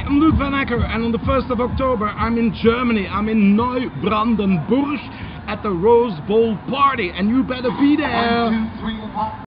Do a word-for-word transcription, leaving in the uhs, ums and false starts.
I'm Luc Van Acker, and on the first of October I'm in Germany. I'm in Neubrandenburg at the Rose Bowl party, and you better be there.